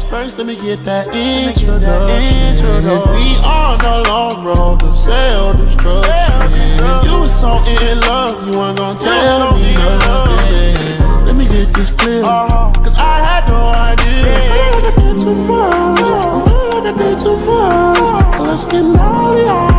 first, let me get that introduction. We on the long road to self-destruction. You was so in love, you weren't gonna tell me nothing. Let me get this clear, cause I had no idea. I feel like I did too much, I feel like I did too much. Let's get gnarly.